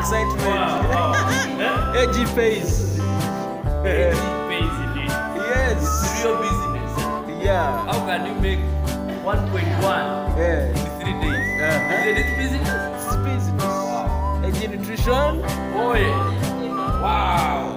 excitement. Wow. AG pays. AG pays indeed. Yes. It's real business. Yeah. How can you make 1.1 Yeah. in 3 days? Is it business? It's business. Wow. AG nutrition. Oh yeah. Wow.